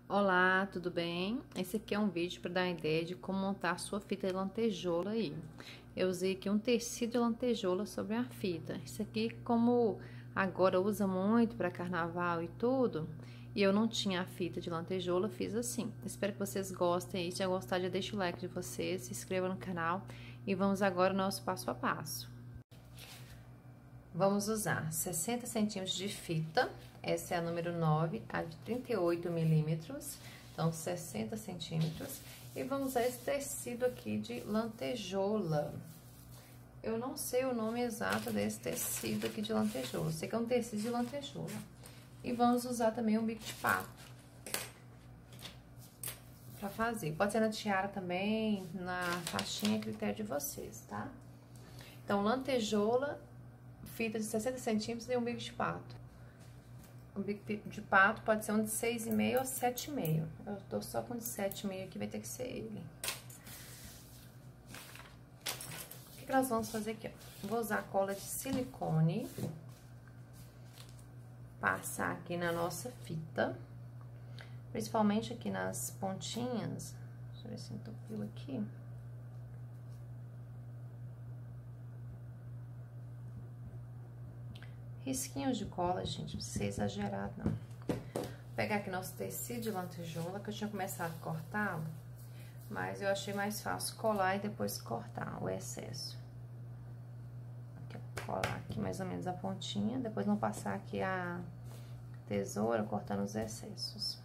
Olá, tudo bem? Esse aqui é um vídeo para dar ideia de como montar a sua fita de lantejoula aí. Eu usei aqui um tecido de lantejoula sobre a fita. Isso aqui, como agora usa muito para carnaval e tudo, e eu não tinha a fita de lantejoula, fiz assim. Espero que vocês gostem aí. Se já gostar, já deixa o like de vocês, se inscreva no canal e vamos agora ao nosso passo a passo. Vamos usar 60 centímetros de fita, essa é a número 9, a de 38 milímetros, então 60 centímetros. E vamos usar esse tecido aqui de lantejoula. Eu não sei o nome exato desse tecido aqui de lantejoula, sei que é um tecido de lantejoula. E vamos usar também um bico de pato pra fazer. Pode ser na tiara também, na faixinha, a critério de vocês, tá? Então, lantejoula, fita de 60 centímetros e um bico de pato. O bico de pato pode ser um de 6,5 ou 7,5. Eu tô só com de 7,5 aqui, vai ter que ser ele. O que nós vamos fazer aqui, ó? Vou usar cola de silicone. Passar aqui na nossa fita. Principalmente aqui nas pontinhas. Deixa eu ver se entupiu aqui. Risquinhos de cola, gente, não precisa ser exagerado, não. Vou pegar aqui nosso tecido de lantejoula, que eu tinha começado a cortá-lo, mas eu achei mais fácil colar e depois cortar o excesso. Aqui, ó, colar aqui mais ou menos a pontinha, depois não passar aqui a tesoura cortando os excessos.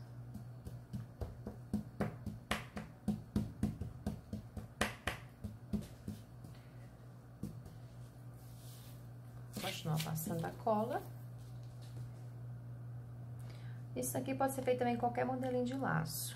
Continuar passando a cola. Isso aqui pode ser feito também em qualquer modelinho de laço.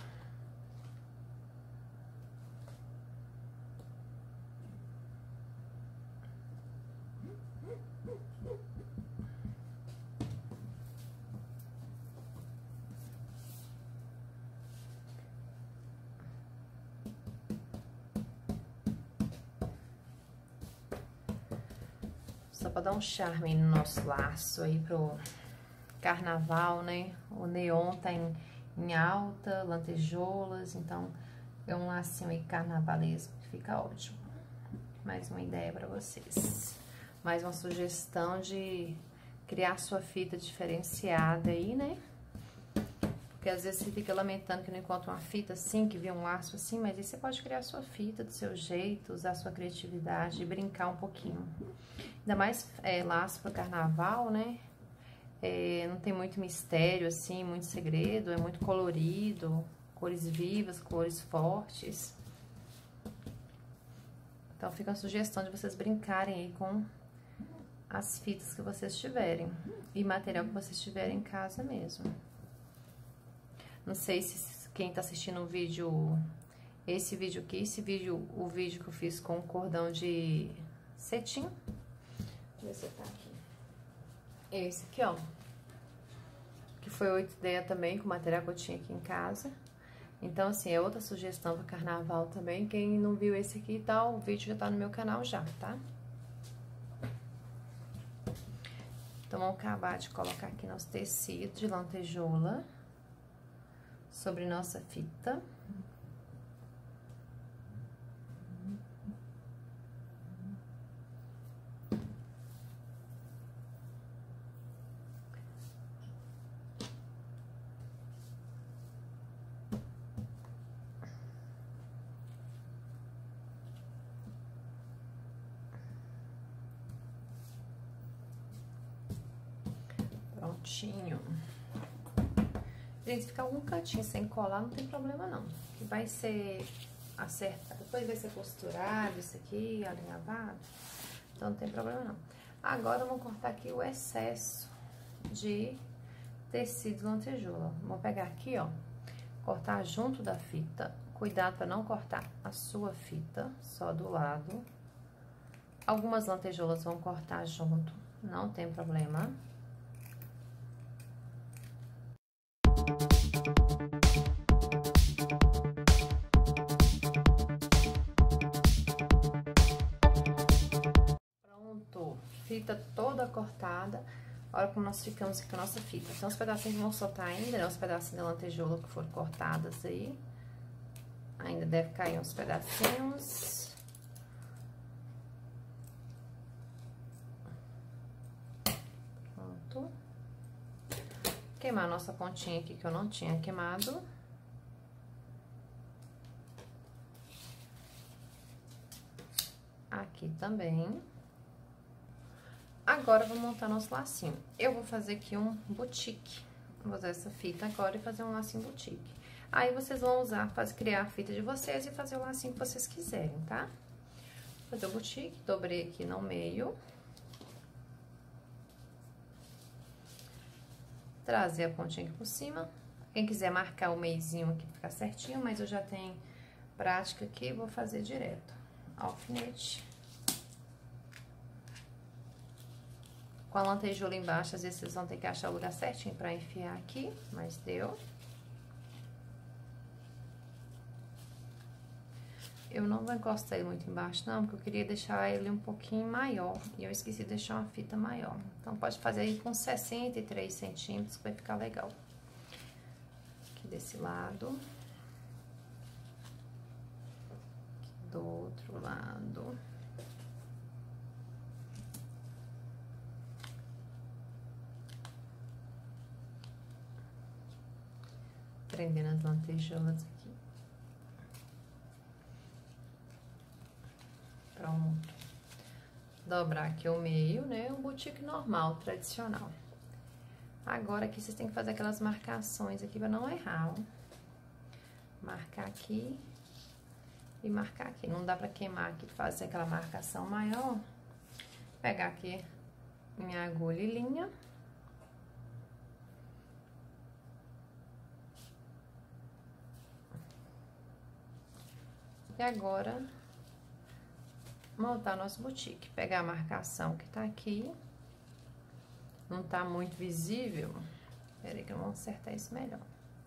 Só pra dar um charme no nosso laço aí pro carnaval, né? O neon tá em alta, lantejoulas, então é um lacinho aí carnavalesco que fica ótimo. Mais uma ideia pra vocês. Mais uma sugestão de criar sua fita diferenciada aí, né? Porque às vezes você fica lamentando que não encontra uma fita assim, que vê um laço assim, mas aí você pode criar sua fita do seu jeito, usar sua criatividade e brincar um pouquinho. Ainda mais laço pro carnaval, né? Não tem muito mistério, assim, muito segredo, é muito colorido, cores vivas, cores fortes. Então, fica a sugestão de vocês brincarem aí com as fitas que vocês tiverem e material que vocês tiverem em casa mesmo. Não sei se quem tá assistindo o vídeo, esse vídeo aqui, o vídeo que eu fiz com cordão de cetim. Deixa eu ver se tá aqui. Esse aqui, ó. Que foi outra ideia também, com o material que eu tinha aqui em casa. Então, assim, é outra sugestão para carnaval também. Quem não viu esse aqui e tal, o vídeo já tá no meu canal já, tá? Então, vamos acabar de colocar aqui nosso tecido de lantejoula sobre nossa fita. Prontinho. Gente, se ficar algum cantinho sem colar, não tem problema não. Que vai ser acertado, depois vai ser costurado isso aqui, alinhavado. Então não tem problema não. Agora vamos cortar aqui o excesso de tecido de lantejoula. Vou pegar aqui, ó, cortar junto da fita. Cuidado para não cortar a sua fita, só do lado. Algumas lantejoulas vão cortar junto, não tem problema. Pronto, fita toda cortada. Olha como nós ficamos aqui com a nossa fita. Tem uns pedacinhos que vão soltar ainda, né? Uns pedacinhos da lantejoula que foram cortadas aí. Ainda deve cair uns pedacinhos. Pronto. Queimar a nossa pontinha aqui que eu não tinha queimado. Aqui também. Agora, vou montar nosso lacinho. Eu vou fazer aqui um boutique. Vou usar essa fita agora e fazer um lacinho boutique. Aí, vocês vão usar para criar a fita de vocês e fazer o lacinho que vocês quiserem, tá? Vou fazer o boutique, dobrei aqui no meio. Trazer a pontinha aqui por cima. Quem quiser marcar o meizinho aqui, ficar certinho, mas eu já tenho prática aqui, vou fazer direto. Alfinete. Com a lantejoula embaixo, às vezes vocês vão ter que achar o lugar certinho pra enfiar aqui, mas deu. Eu não vou encostar ele muito embaixo, não, porque eu queria deixar ele um pouquinho maior. E eu esqueci de deixar uma fita maior. Então, pode fazer aí com 63 centímetros, que vai ficar legal. Aqui desse lado. Aqui do outro lado. Prendendo as lantejoulas aqui. Pronto. Dobrar aqui o meio, né? Um boutique normal, tradicional. Agora, aqui vocês têm que fazer aquelas marcações aqui pra não errar, ó. Marcar aqui e marcar aqui. Não dá pra queimar aqui, fazer aquela marcação maior. Pegar aqui minha agulha e linha. E agora, montar nosso boutique. Pegar a marcação que tá aqui. Não tá muito visível. Espera aí que eu vou acertar isso melhor.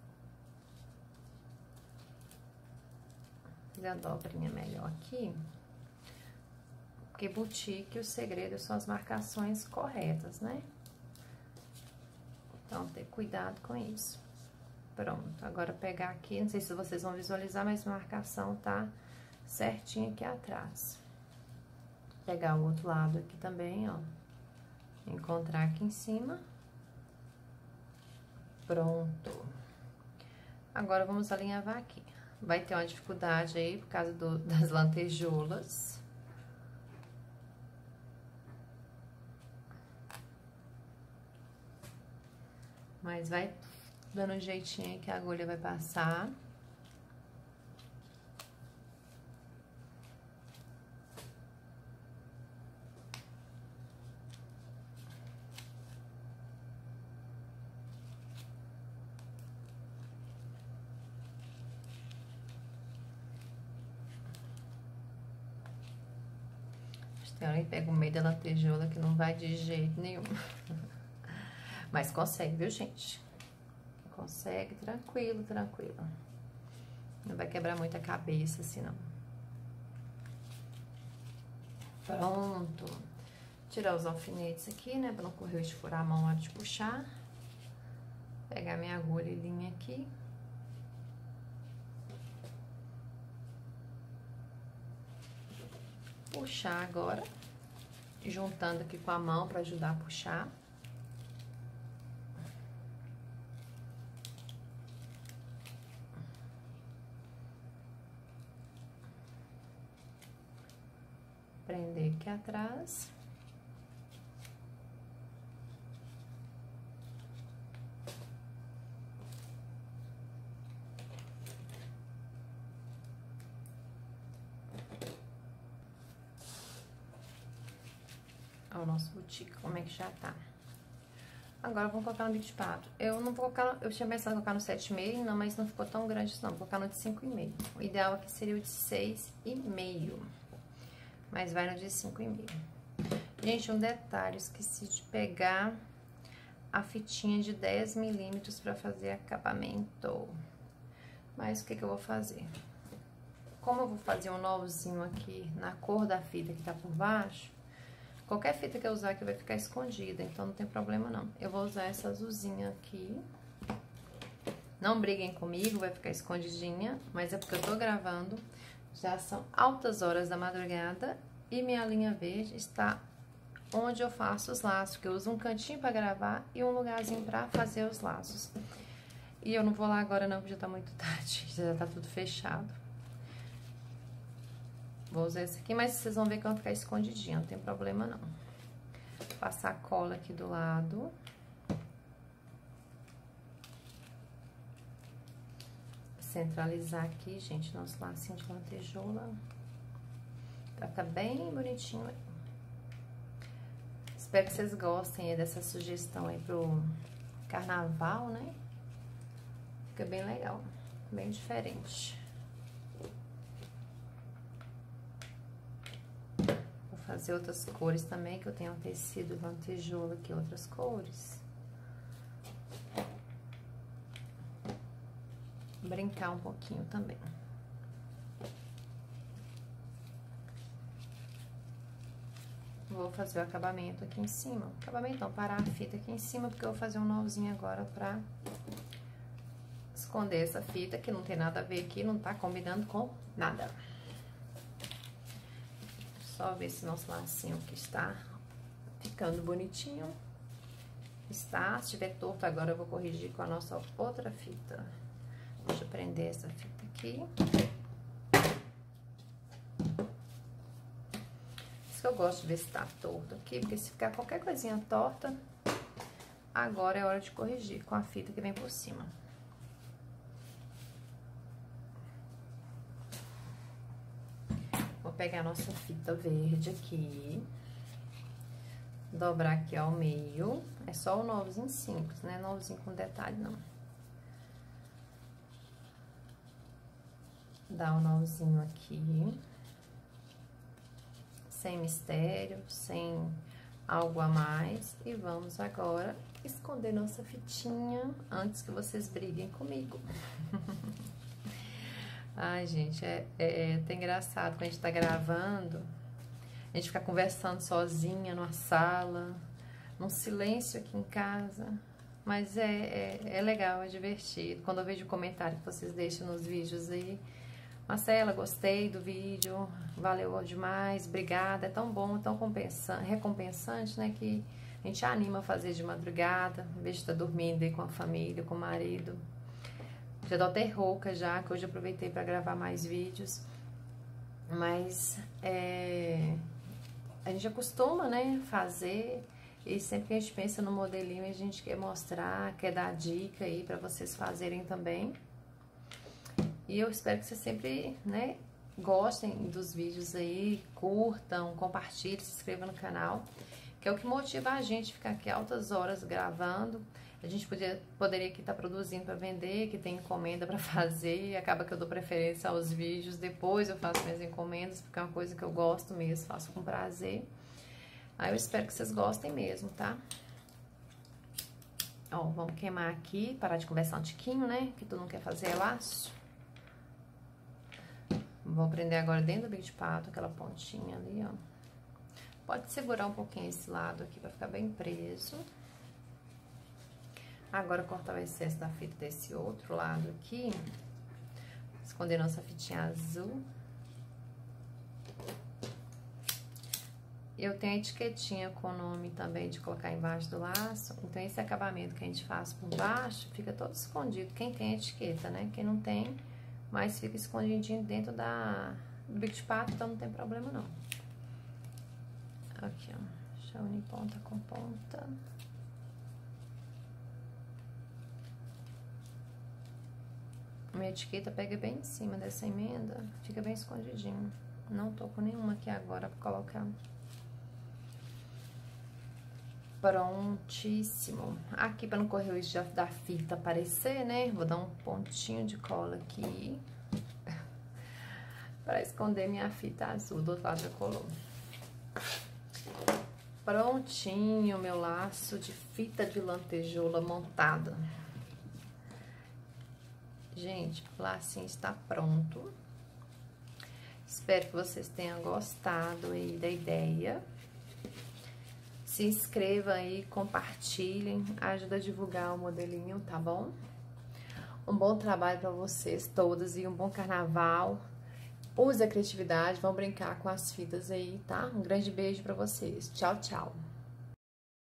Fazer a dobrinha melhor aqui. Porque boutique, o segredo são as marcações corretas, né? Então, ter cuidado com isso. Pronto, agora pegar aqui, não sei se vocês vão visualizar, mas a marcação tá certinho aqui atrás. Pegar o outro lado aqui também, ó. Encontrar aqui em cima. Pronto. Agora, vamos alinhavar aqui. Vai ter uma dificuldade aí por causa das lantejoulas. Mas vai dando um jeitinho aí que a agulha vai passar. Tem hora que pega o meio da lantejoula que não vai de jeito nenhum. Mas consegue, viu, gente? Consegue, tranquilo, tranquilo. Não vai quebrar muito a cabeça, assim, não. Pronto. Tirar os alfinetes aqui, né? Pra não correr de furar a mão na hora de puxar. Pegar minha agulha e linha aqui. Puxar agora. Juntando aqui com a mão pra ajudar a puxar. Prender aqui atrás. Olha o nosso boutique, como é que já tá. Agora, vamos colocar no bico de pato. Eu não vou colocar, eu tinha pensado em colocar no 7,5, não, mas não ficou tão grande isso não. Vou colocar no de 5,5. O ideal aqui seria o de 6,5. Mas vai no de 5,5. Gente, um detalhe, esqueci de pegar a fitinha de 10 milímetros pra fazer acabamento. Mas o que eu vou fazer? Como eu vou fazer um nozinho aqui na cor da fita que tá por baixo, Qualquer fita que eu usar aqui vai ficar escondida, então não tem problema não. Eu vou usar essa azulzinha aqui. Não briguem comigo, vai ficar escondidinha, mas é porque eu tô gravando. Já são altas horas da madrugada e minha linha verde está onde eu faço os laços, que eu uso um cantinho pra gravar e um lugarzinho pra fazer os laços. E eu não vou lá agora não, porque já tá muito tarde, já tá tudo fechado. Vou usar esse aqui, mas vocês vão ver que vai ficar escondidinho, não tem problema não. Passar a cola aqui do lado. Centralizar aqui, gente, nosso lacinho de lantejoula. Vai ficar bem bonitinho aí. Espero que vocês gostem aí dessa sugestão aí pro carnaval, né? Fica bem legal, bem diferente. Vou fazer outras cores também, que eu tenho um tecido lantejoula aqui, outras cores. Brincar um pouquinho também. Vou fazer o acabamento aqui em cima. Acabamento não, parar a fita aqui em cima, porque eu vou fazer um nozinho agora pra esconder essa fita, que não tem nada a ver aqui, não tá combinando com nada. Só ver se nosso lacinho aqui está ficando bonitinho. Está, se estiver torto agora eu vou corrigir com a nossa outra fita. Deixa eu prender essa fita aqui. Isso que eu gosto de ver se tá torto aqui, porque se ficar qualquer coisinha torta, agora é hora de corrigir com a fita que vem por cima. Vou pegar a nossa fita verde aqui, dobrar aqui ao meio, é só o nozinho simples, né? Nozinho com detalhe, não. Dar um nozinho aqui, sem mistério, sem algo a mais. E vamos agora esconder nossa fitinha antes que vocês briguem comigo. Ai, gente, é até engraçado quando a gente tá gravando, a gente fica conversando sozinha numa sala, num silêncio aqui em casa. Mas é legal, é divertido. Quando eu vejo o comentário que vocês deixam nos vídeos aí, Marcela, gostei do vídeo, valeu demais, obrigada, é tão bom, tão recompensante, né, que a gente anima a fazer de madrugada, em vez de estar dormindo aí com a família, com o marido. Já tô até rouca já, que hoje eu aproveitei para gravar mais vídeos, mas a gente acostuma, né, fazer, e sempre que a gente pensa no modelinho, a gente quer mostrar, quer dar dica aí para vocês fazerem também. E eu espero que vocês sempre, né, gostem dos vídeos aí, curtam, compartilhem, se inscrevam no canal, que é o que motiva a gente ficar aqui altas horas gravando. A gente poderia aqui estar produzindo para vender, que tem encomenda para fazer, e acaba que eu dou preferência aos vídeos, depois eu faço minhas encomendas, porque é uma coisa que eu gosto mesmo, faço com prazer. Aí eu espero que vocês gostem mesmo, tá? Ó, vamos queimar aqui, parar de conversar um tiquinho, né, que tu não quer fazer laço. Vou prender agora dentro do bico de pato, aquela pontinha ali, ó. Pode segurar um pouquinho esse lado aqui pra ficar bem preso. Agora, cortar o excesso da fita desse outro lado aqui. Esconder nossa fitinha azul. Eu tenho a etiquetinha com o nome também de colocar embaixo do laço. Então, esse acabamento que a gente faz por baixo fica todo escondido. Quem tem a etiqueta, né? Quem não tem... Mas fica escondidinho dentro do bico de pato, então não tem problema não. Aqui, ó. Deixa eu unir ponta com ponta. Minha etiqueta pega bem em cima dessa emenda, fica bem escondidinho. Não tô com nenhuma aqui agora pra colocar. Prontíssimo. Aqui, para não correr o risco da fita aparecer, né? Vou dar um pontinho de cola aqui. Para esconder minha fita azul. Do outro lado já colou. Prontinho, meu laço de fita de lantejoula montada. Gente, o lacinho está pronto. Espero que vocês tenham gostado aí da ideia. Se inscreva aí, compartilhem, ajuda a divulgar o modelinho, tá bom? Um bom trabalho para vocês todas e um bom carnaval. Use a criatividade, vão brincar com as fitas aí, tá? Um grande beijo para vocês. Tchau, tchau.